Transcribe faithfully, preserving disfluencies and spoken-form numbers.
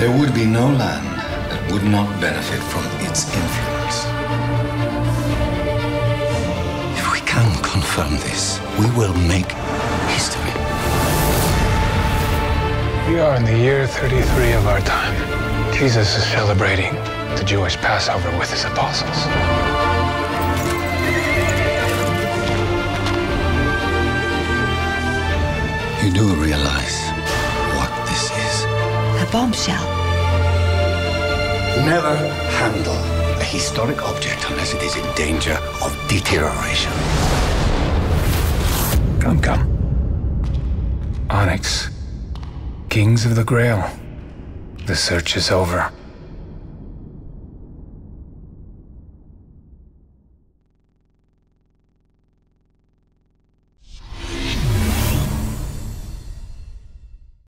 There would be no land that would not benefit from its influence. If we can confirm this, we will make history. We are in the year thirty-three of our time. Jesus is celebrating the Jewish Passover with his apostles. You do realize what this is? A bombshell. Never handle a historic object unless it is in danger of deterioration. Come, come. Onyx, Kings of the Grail. The search is over.